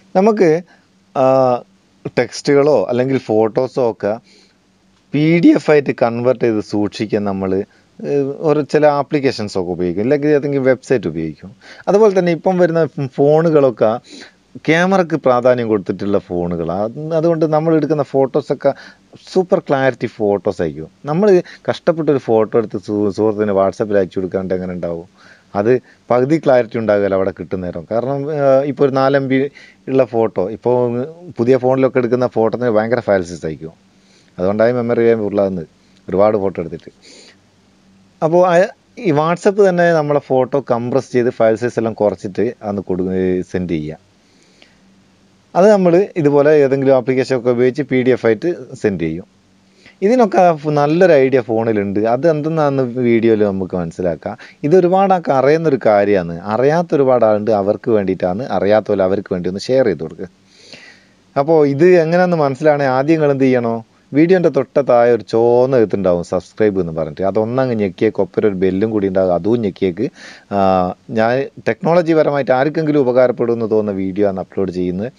നമുക്ക് ടെക്സ്റ്റുകളോ അല്ലെങ്കിൽ ഫോട്ടോസോ ഒക്കെ PDF ആയിട്ട് കൺവേർട്ട് ചെയ്ത് സൂക്ഷിക്കാൻ നമ്മൾ ഒരു ചില ആപ്ലിക്കേഷൻസ് ഒക്കെ ഉപയോഗിക്കും, അല്ലെങ്കിൽ ഏതെങ്കിലും വെബ്സൈറ്റ് ഉപയോഗിക്കും. അതുപോലെ തന്നെ ഇപ്പം വരുന്ന ഫോണുകളൊക്കെ ക്യാമറക്ക് പ്രാധാന്യം കൊടുത്തിട്ടുള്ള ഫോണുകളാണ്. അതുകൊണ്ട് നമ്മൾ എടുക്കുന്ന ഫോട്ടോസൊക്കെ സൂപ്പർ ക്ലാരിറ്റി ഫോട്ടോസ് ആയിരിക്കും. നമ്മൾ കഷ്ടപ്പെട്ടൊരു ഫോട്ടോ എടുത്ത് സുഹൃത്തിന് വാട്സപ്പിൽ അയച്ചു കൊടുക്കാണ്ട് എങ്ങനെ ഉണ്ടാവും? അത് പകുതി ക്ലാരിറ്റി ഉണ്ടാകുമല്ലോ അവിടെ കിട്ടുന്ന നേരം. കാരണം ഇപ്പോൾ ഒരു 4 MB ഉള്ള ഫോട്ടോ ഇപ്പോൾ പുതിയ ഫോണിലൊക്കെ എടുക്കുന്ന ഫോട്ടോന് ഭയങ്കര ഫയൽ സൈസ് ആയിരിക്കും. അതുകൊണ്ടായി മെമ്മറി വേഗം ഉരുളാകുന്നത്, ഒരുപാട് ഫോട്ടോ എടുത്തിട്ട്. അപ്പോൾ ഈ വാട്സപ്പ് തന്നെ നമ്മളെ ഫോട്ടോ കംപ്രസ് ചെയ്ത് ഫയൽ സൈസ് എല്ലാം കുറച്ചിട്ട് അന്ന് സെൻഡ് ചെയ്യുക. അത് നമ്മൾ ഇതുപോലെ ഏതെങ്കിലും ആപ്ലിക്കേഷൻ ഒക്കെ ഉപയോഗിച്ച് PDF ആയിട്ട് സെൻഡ് ചെയ്യും. ഇതിനൊക്കെ നല്ലൊരു ഐഡിയ ഫോണിലുണ്ട്. അത് എന്തെന്നാന്ന് വീഡിയോയിൽ നമുക്ക് മനസ്സിലാക്കാം. ഇത് ഒരുപാട് ആൾക്ക് അറിയുന്നൊരു കാര്യമാണ്. അറിയാത്ത ഒരുപാട് ആളുണ്ട്, അവർക്ക് വേണ്ടിയിട്ടാണ്. അറിയാത്ത പോലെ അവർക്ക് വേണ്ടി ഒന്ന് ഷെയർ ചെയ്ത് കൊടുക്കുക. അപ്പോൾ ഇത് എങ്ങനെയാണെന്ന് മനസ്സിലാണെങ്കിൽ ആദ്യം നിങ്ങൾ എന്ത് ചെയ്യണോ, വീഡിയോൻ്റെ തൊട്ടത്തായ ഒരു ചുവന്ന എഴുത്തുണ്ടാവും സബ്സ്ക്രൈബ് എന്ന് പറഞ്ഞിട്ട്, അതൊന്നങ്ങ് ഞെക്കിയേക്ക് ഒപ്പം ഒരു ബെല്ലും കൂടി ഉണ്ടാകും, അതും ഞെക്കിയേക്ക്. ഞാൻ ടെക്നോളജി പരമായിട്ട് ആർക്കെങ്കിലും ഉപകാരപ്പെടുമെന്ന് തോന്നുന്ന വീഡിയോ ആണ് അപ്ലോഡ് ചെയ്യുന്നത്.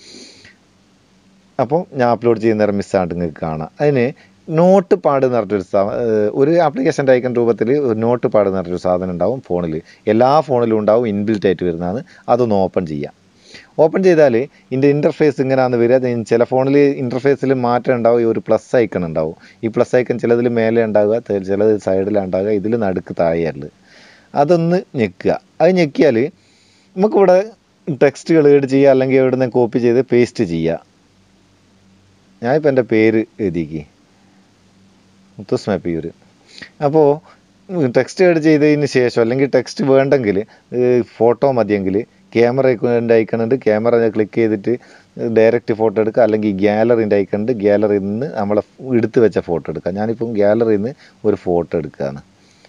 അപ്പോൾ ഞാൻ അപ്ലോഡ് ചെയ്യുന്ന നേരം മിസ്സായിട്ട് നിങ്ങൾക്ക് കാണാം. അതിന് നോട്ട് പാഡ് എന്ന് പറഞ്ഞിട്ടൊരു ഒരു ആപ്ലിക്കേഷൻ്റെ ഐക്കൺ രൂപത്തിൽ ഒരു നോട്ട് പാഡ് എന്ന് പറഞ്ഞിട്ടൊരു സാധനം ഉണ്ടാവും ഫോണിൽ. എല്ലാ ഫോണിലും ഉണ്ടാവും, ഇൻബിൽറ്റ് ആയിട്ട് വരുന്നതാണ്. അതൊന്ന് ഓപ്പൺ ചെയ്യാം. ഓപ്പൺ ചെയ്താൽ ഇതിൻ്റെ ഇൻ്റർഫേസ് ഇങ്ങനെയാണെന്ന് വരിക. ചില ഫോണിൽ ഇൻ്റർഫേസിൽ മാറ്റം ഉണ്ടാവും. ഈ ഒരു പ്ലസ് ഐക്കൺ ഉണ്ടാവും. ഈ പ്ലസ് ഐക്കൺ ചിലതിൽ മേലെ ഉണ്ടാവുക, ചിലത് സൈഡിലാണ് ഉണ്ടാവുക, ഇതിൽ നടുക്ക് താഴെയുള്ളത്. അതൊന്ന് ഞെക്കുക. അത് ഞെക്കിയാൽ നമുക്കിവിടെ ടെക്സ്റ്റുകൾ ഏഡ് ചെയ്യുക, അല്ലെങ്കിൽ എവിടെ നിന്ന് കോപ്പി ചെയ്ത് പേസ്റ്റ് ചെയ്യുക. ഞാനിപ്പോൾ എൻ്റെ പേര് എഴുതിക്ക്, മുത്തൂസ് മാപ്പിയൂർ. അപ്പോൾ ടെക്സ്റ്റ് ഏഡ് ചെയ്തതിന് ശേഷം, അല്ലെങ്കിൽ ടെക്സ്റ്റ് വേണ്ടെങ്കിൽ ഫോട്ടോ മതിയെങ്കിൽ ക്യാമറൻ്റെ ഐക്കണുണ്ട്, ക്യാമറ ക്ലിക്ക് ചെയ്തിട്ട് ഡയറക്റ്റ് ഫോട്ടോ എടുക്കുക. അല്ലെങ്കിൽ ഗ്യാലറിൻ്റെ ഐക്കണുണ്ട്, ഗ്യാലറിയിൽ നിന്ന് നമ്മളെ എടുത്ത് വെച്ച ഫോട്ടോ എടുക്കുക. ഞാനിപ്പം ഗ്യാലറിയിൽ നിന്ന് ഒരു ഫോട്ടോ എടുക്കുകയാണ്.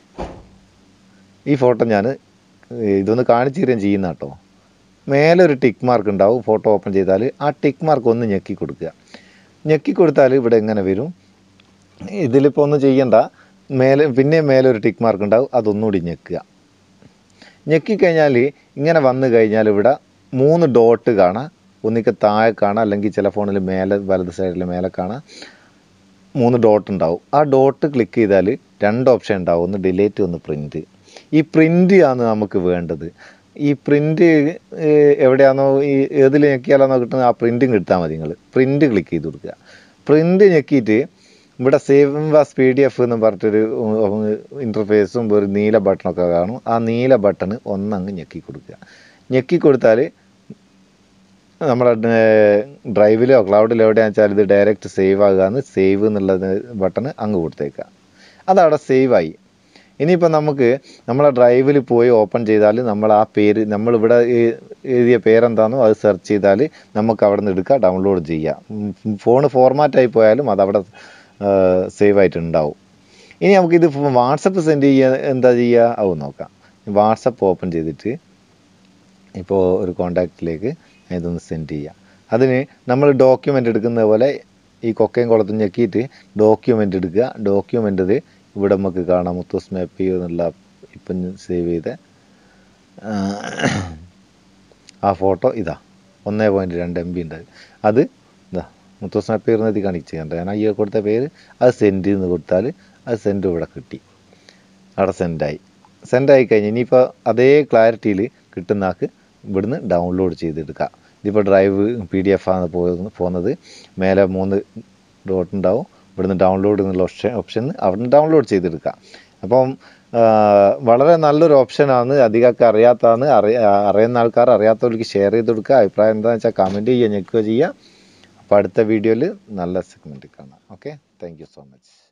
ഈ ഫോട്ടോ ഞാൻ ഇതൊന്ന് കാണിച്ചു തരുകയും ചെയ്യുന്ന കേട്ടോ. മേലെ ഒരു ടിക്ക് മാർക്ക് ഉണ്ടാവും. ഫോട്ടോ ഓപ്പൺ ചെയ്താൽ ആ ടിക്ക് മാർക്ക് ഒന്ന് ഞെക്കി കൊടുക്കുക. ഞെക്കി കൊടുത്താൽ ഇവിടെ എങ്ങനെ വരും, ഇതിലിപ്പോൾ ഒന്നും ചെയ്യണ്ട, മേലെ മേലെ ഒരു ടിക്ക് മാർക്ക് ഉണ്ടാവും, അതൊന്നുകൂടി ഞെക്കുക. ഞെക്കിക്കഴിഞ്ഞാൽ ഇങ്ങനെ വന്നു കഴിഞ്ഞാൽ ഇവിടെ 3 ഡോട്ട് കാണാം. ഒന്നിക്ക് താഴെ കാണാം, അല്ലെങ്കിൽ ചില ഫോണിൽ മേലെ വലത് സൈഡിൽ മേലെ കാണാം 3 ഡോട്ട് ഉണ്ടാവും. ആ ഡോട്ട് ക്ലിക്ക് ചെയ്താൽ 2 ഓപ്ഷൻ ഉണ്ടാവും, ഒന്ന് ഡിലീറ്റ്, ഒന്ന് പ്രിൻറ്റ്. ഈ പ്രിൻ്റ് ആണ് നമുക്ക് വേണ്ടത്. ഈ പ്രിൻ്റ് എവിടെയാണോ, ഈ ഏതിൽ ഞെക്കിയാലാണോ കിട്ടുന്നത്, ആ പ്രിൻറ്റും കിട്ടാൽ മതി. നിങ്ങൾ പ്രിൻ്റ് ക്ലിക്ക് ചെയ്ത് കൊടുക്കുക. പ്രിൻ്റ് ഞെക്കിയിട്ട് ഇവിടെ സേവ് ആസ് PDF എന്ന് പറഞ്ഞിട്ടൊരു ഇൻ്റർഫേസും ഒരു നീല ബട്ടണൊക്കെ കാണും. ആ നീല ബട്ടൺ ഒന്നങ്ങ് ഞെക്കി കൊടുക്കുക. ഞെക്കി കൊടുത്താൽ നമ്മുടെ ഡ്രൈവിലോ ക്ലൗഡിലോ എവിടെയാണെന്ന് വെച്ചാൽ ഇത് ഡയറക്റ്റ് സേവ് ആകുകയെന്ന്, സേവ് എന്നുള്ള ബട്ടൺ അങ്ങ് കൊടുത്തേക്കുക. അതവിടെ സേവായി. ഇനിയിപ്പോൾ നമുക്ക് നമ്മളെ ഡ്രൈവിൽ പോയി ഓപ്പൺ ചെയ്താൽ നമ്മൾ ആ പേര്, നമ്മളിവിടെ എഴുതിയ പേരെന്താണോ അത് സെർച്ച് ചെയ്താൽ നമുക്ക് അവിടെ നിന്ന് എടുക്കുക, ഡൗൺലോഡ് ചെയ്യുക. ഫോൺ ഫോർമാറ്റായി പോയാലും അതവിടെ സേവ് ആയിട്ടുണ്ടാവും. ഇനി നമുക്കിത് വാട്സപ്പ് സെൻഡ് ചെയ്യുക, എന്താ ചെയ്യുക അത് നോക്കാം. വാട്സപ്പ് ഓപ്പൺ ചെയ്തിട്ട് ഇപ്പോൾ ഒരു കോണ്ടാക്റ്റിലേക്ക് ഇതൊന്ന് സെൻഡ് ചെയ്യുക. അതിന് നമ്മൾ ഡോക്യുമെൻ്റ് എടുക്കുന്ന പോലെ ഈ കൊക്കയും കുളത്തും ഞെക്കിയിട്ട് ഡോക്യുമെൻ്റ് എടുക്കുക. ഡോക്യുമെൻ്റ് ഇവിടെ നമുക്ക് കാണാം, മുത്തൂസ് മാപ്പ് എന്നുള്ള ഇപ്പം സേവ് ചെയ്ത ആ ഫോട്ടോ ഇതാ 1.2 MB ഉണ്ട്. അത് ഇതാ മുത്തൂസ് മാപ്പ് ഇരുന്നത് കാണിച്ച് കണ്ട ഞാൻ ഈ കൊടുത്ത പേര്, അത് സെൻഡ് എന്ന് കൊടുത്താൽ അത് സെൻഡ് ഇവിടെ കിട്ടി, അവിടെ സെൻഡായി കഴിഞ്ഞ് ഇനിയിപ്പോൾ അതേ ക്ലാരിറ്റിയിൽ കിട്ടുന്ന ആൾക്ക് ഇവിടുന്ന് ഡൗൺലോഡ് ചെയ്തെടുക്കുക. ഇതിപ്പോൾ ഡ്രൈവ് PDF ആണ് പോകുന്നത്. മേലെ 3 ഡോട്ട് ഉണ്ടാവും. ഇവിടുന്ന് ഡൗൺലോഡ് എന്നുള്ള ഓപ്ഷൻ അവിടുന്ന് ഡൗൺലോഡ് ചെയ്തെടുക്കുക. അപ്പം വളരെ നല്ലൊരു ഓപ്ഷനാണ്. അധികമൊക്കെ അറിയാത്തതാണ്. അറിയുന്ന ആൾക്കാർ അറിയാത്തവർക്ക് ഷെയർ ചെയ്ത് കൊടുക്കുക. അഭിപ്രായം എന്താണെന്ന് വെച്ചാൽ കമൻറ്റ് ചെയ്യുക, ഞെക്കുക ചെയ്യുക. അപ്പോൾ അടുത്ത വീഡിയോയിൽ നല്ല സെഗ്മെൻറ്റ് കാണാം. Okay, thank you so much.